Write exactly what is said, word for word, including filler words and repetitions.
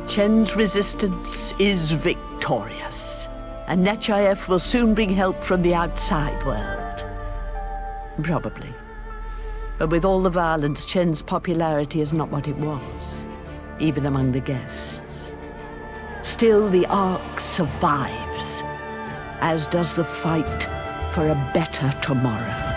Chen's resistance is victorious, and Nechayev will soon bring help from the outside world. Probably. But with all the violence, Chen's popularity is not what it was, even among the guests. Still, the Ark survives, as does the fight for a better tomorrow.